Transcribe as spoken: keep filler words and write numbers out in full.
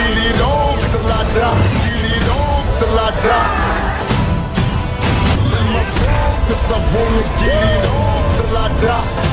get it on till I die. Get it on till I die. Let my ball, cause I wanna get it on till I die.